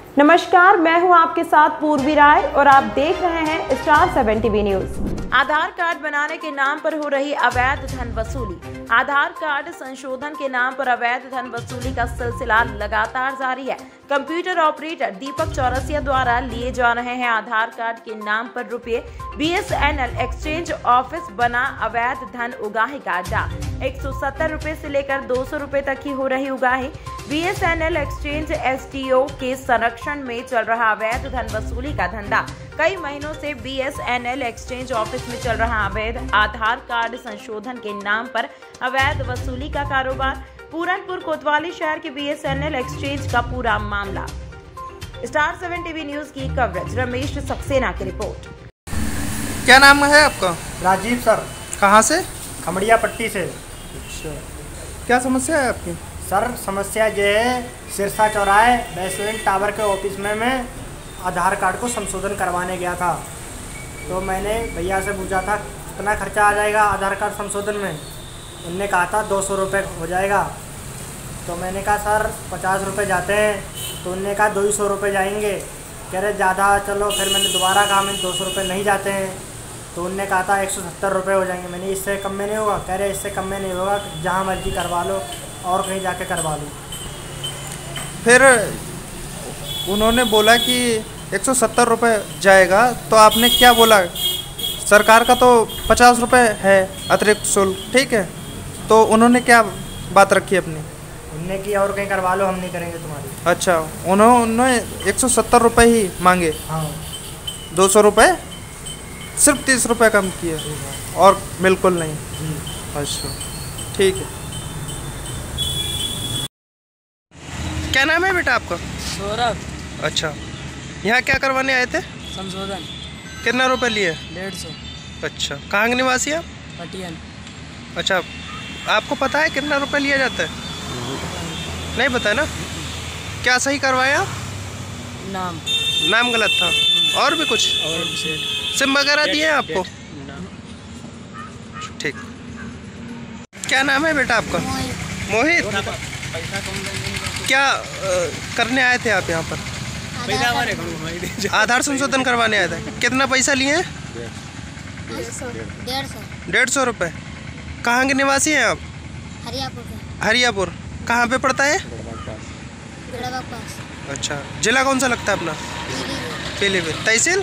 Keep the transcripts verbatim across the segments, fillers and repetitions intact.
नमस्कार, मैं हूं आपके साथ पूर्वी राय और आप देख रहे हैं star seven TV news. Aadhaar card बनाने के नाम पर हो रही अवैध धन वसूली। आधार कार्ड संशोधन के नाम पर अवैध धन वसूली का सिलसिला लगातार जारी है। कंप्यूटर ऑपरेटर दीपक चौरसिया द्वारा लिए जा रहे हैं आधार कार्ड के नाम पर रुपए। बीएसएनएल एक्सचेंज ऑफिस बना अवैध धन उगाही का अड्डा। एक सौ सत्तर रुपए से लेकर दो सौ रुपए तक की हो रही उगाही। बीएसएनएल एक्सचेंज एसटीओ के संरक्षण में चल रहा अवैध धन वसूली का धंधा। कई महीनों से बीएसएनएल एक्सचेंज ऑफिस में चल रहा अवैध आधार कार्ड संशोधन के नाम पर अवैध वसूली का कारोबार। पूरनपुर कोतवाली शहर के बीएसएनएल एक्सचेंज का पूरा मामला। स्टार सेवन टीवी न्यूज की कवरेज रमेश सक्सेना की रिपोर्ट। क्या नाम है आपका? राजीव सर। कहाँ से? खमड़िया पट्टी से। अच्छा, क्या समस्या है आपकी? सर समस्या ये है, सिरसा चौराहे वैसलिन टावर के ऑफिस में मैं आधार कार्ड को संशोधन करवाने गया था। तो मैंने भैया से पूछा था कितना खर्चा आ जाएगा आधार कार्ड संशोधन में। उनने कहा था दो सौ रुपये हो जाएगा। तो मैंने कहा सर पचास रुपये जाते हैं। तो उनने कहा दो ही सौ रुपये जाएंगे। कह रहे ज़्यादा चलो। फिर मैंने दोबारा कहा मैंने दो सौ रुपये नहीं जाते हैं। तो उनने कहा था एक सौ सत्तर रुपये हो जाएंगे। मैंने इससे कम में नहीं होगा। कह रहे इससे कम में नहीं होगा, जहाँ मर्जी करवा लो और कहीं जाके करवा लो। फिर उन्होंने बोला कि एक सौ सत्तर रुपये जाएगा, तो आपने क्या बोला? सरकार का तो पचास रुपये है अतिरिक्त शुल्क, ठीक है। तो उन्होंने क्या बात रखी अपनी? उनने की और कहीं करवा लो, हम नहीं करेंगे तुम्हारी। अच्छा, उन्होंने एक सौ सत्तर रुपये ही मांगे। हाँ, दो सौ रुपये सिर्फ तीस रुपये कम किए और बिल्कुल नहीं। अच्छा, ठीक है। क्या नाम है बेटा आपका? सौरभ। अच्छा, यहाँ क्या करवाने आए थे? संशोधन। कितना रुपए लिए? डेढ़ सौ। अच्छा, कहाँ के निवासी आप? पटियान। अच्छा, आपको पता है कितना रुपए लिया जाता है? नहीं पता ना? क्या सही करवाया? नाम नाम गलत था और भी कुछ? और सिम वगैरह दिए हैं आपको? ठीक। क्या नाम है बेटा आपका? मोहित। क्या आ, करने आए थे आप यहाँ पर? आधार संशोधन करवाने आए थे। कितना पैसा लिए हैं? डेढ़ सौ। डेढ़ सौ रुपये। कहाँ के निवासी हैं आप? हरियापुर का। हरियापुर कहाँ पे पड़ता है? गढ़वा पास। अच्छा, जिला कौन सा लगता है अपना? पीलीभीत। तहसील?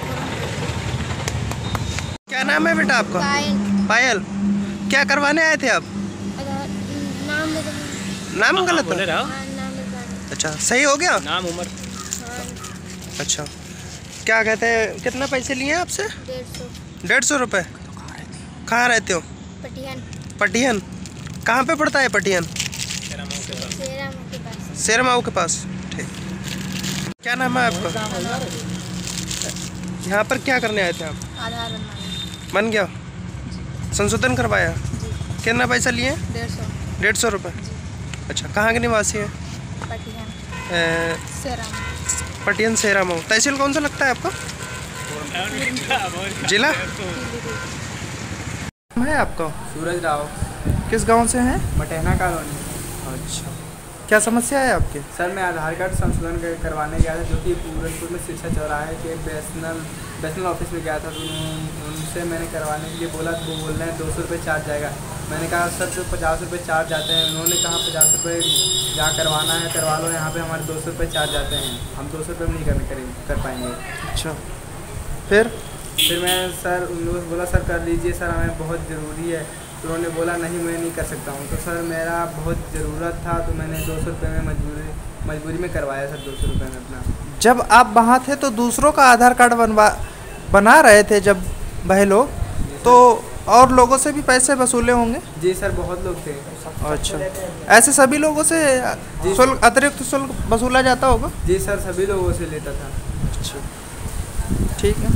क्या नाम है बेटा आपका? पायल। पायल। क्या करवाने आए थे आप? नाम नाम गलत हाँ, है? नाम लिखवाना। अच्छा, सही हो गया? नाम उम्र। हाँ, अच्छा, क्या कहते हैं, कितना पैसे लिए हैं आपसे? डेढ़ सौ। डेढ़ सौ रुपये। कहाँ रहते हो? पटियान। पटियान। कहाँ पे पड़ता है पटियान? शेरा के पास। शेरमाऊ के पास। ठीक। क्या नाम है आपका? यहाँ पर क्या करने आए थे आप? आधार बनवाना। बन गया? संशोधन करवाया? जी। कितना पैसा लिए? डेढ़ सौ। डेढ़ सौ रुपये। अच्छा, कहाँ के निवासी हैं? पटियान। अ, शेरा। पटियान शेरामाऊ। तहसील कौन सा लगता है आपका? जिला है आपका? सूरज राव। किस गांव से हैं? मटहना कॉलोनी। अच्छा, क्या समस्या है आपके? सर मैं आधार कार्ड संशोधन करवाने गया था, जो कि पूरनपुर में सिरसा चौराहे के बैसनल बैसनल ऑफिस में गया था। तो उनसे मैंने करवाने के लिए बोला, तो वो बोल रहे हैं दो सौ रुपये चार्ज जाएगा। मैंने कहा सर तो पचास रुपये चार्ज जाते हैं। उन्होंने कहा पचास रुपये जहाँ करवाना है करवा लो, यहाँ पे हमारे दो सौ रुपये चार्ज जाते हैं, हम दो सौ रुपये नहीं कर करें कर पाएंगे। अच्छा, फिर फिर मैं सर उन लोगों से बोला सर कर लीजिए सर, हमें बहुत ज़रूरी है। तो उन्होंने बोला नहीं मैं नहीं कर सकता हूँ। तो सर मेरा बहुत ज़रूरत था, तो मैंने दो सौ रुपये में मजबूरी मजबूरी में करवाया सर, दो सौ रुपये में अपना। जब आप वहाँ थे तो दूसरों का आधार कार्ड बनवा बना रहे थे जब वह लोग, तो और लोगों से भी पैसे वसूले होंगे? जी सर, बहुत लोग थे। अच्छा, ऐसे सभी लोगों से शुल्क अतिरिक्त शुल्क वसूला जाता होगा? जी सर, सभी लोगों से लेता था। अच्छा, ठीक है।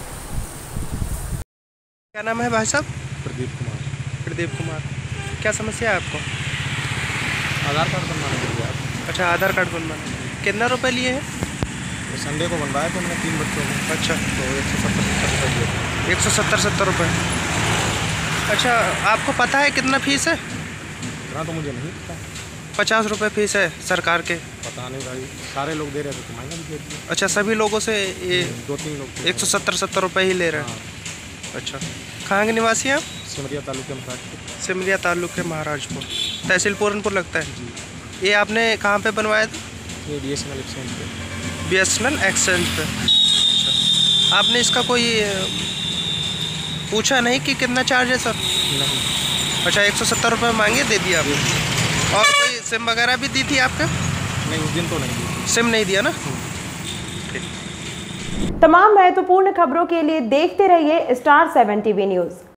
क्या नाम है भाई साहब? प्रदीप कुमार। प्रदीप कुमार। क्या समस्या है आपको? आधार कार्ड बनवाना पड़ेगा आप। अच्छा, आधार कार्ड बनवाना। कितना रुपए लिए हैं? तो संडे को बनवाया तो मैंने तीन बच्चों को। अच्छा, तो एक सौ सत्तर सत्तर रुपये दिए। एक सौ सत्तर सत्तर रुपये। अच्छा, आपको पता है कितना फीस है? इतना तो मुझे नहीं पता। पचास रुपये फीस है सरकार के। पता नहीं भाई, सारे लोग दे रहे थे तो महंगा भी दे दिया। अच्छा, सभी लोगों से ये दो तीन लोग थे। एक सौ सत्तर सत्तर रुपये ही ले रहे हैं। हाँ। अच्छा, कहाँ के निवासी हैं आप? सिमरिया तालुके में था। सिमरिया तालुके महाराजपुर, तहसील पूरनपुर लगता है। ये आपने कहाँ पे बनवाया था? ये B S N L exchange पे। B S N L exchange पे। अच्छा, आपने इसका कोई पूछा नहीं कि कितना चार्ज है सर? नहीं। अच्छा, एक सौ सत्तर रुपये मांगे, दे दिया आपने। और कोई सिम वगैरह भी दी थी आपका? नहीं, उस दिन तो नहीं दी। सिम नहीं दिया ना? तमाम महत्वपूर्ण खबरों के लिए देखते रहिए स्टार सेवन टीवी न्यूज़।